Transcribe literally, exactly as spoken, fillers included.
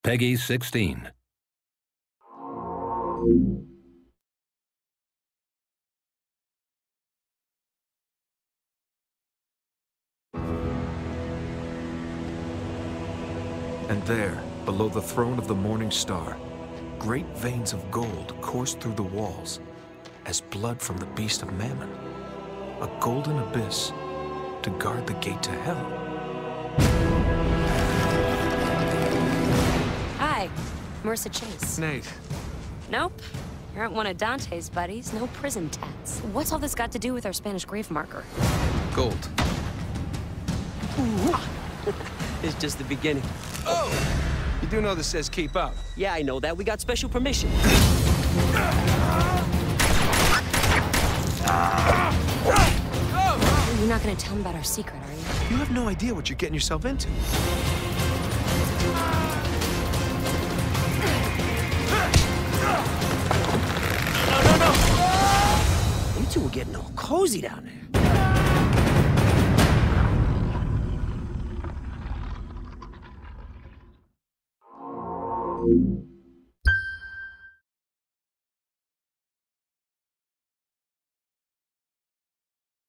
Peggy sixteen. And there, below the throne of the Morning Star, great veins of gold coursed through the walls, as blood from the beast of Mammon. A golden abyss to guard the gate to hell. Hi, Marissa Chase. Nate. Nope. You aren't one of Dante's buddies. No prison tats. What's all this got to do with our Spanish grave marker? Gold. It's just the beginning. Oh! You do know this says keep up. Yeah, I know that. We got special permission. You're not gonna tell him about our secret, are you? You have no idea what you're getting yourself into. No, no, no! You two were getting all cozy down there. Thank you.